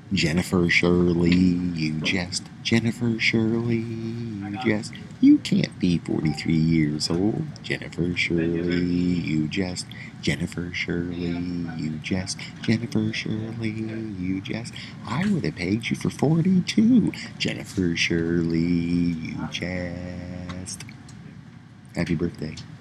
Jennifer Shirley, you jest. Jennifer Shirley, you jest. You can't be 43 years old. Jennifer Shirley, you jest. Jennifer Shirley, you jest. Jennifer Shirley, you jest. I would have pegged you for 42. Jennifer Shirley, you jest. Happy birthday.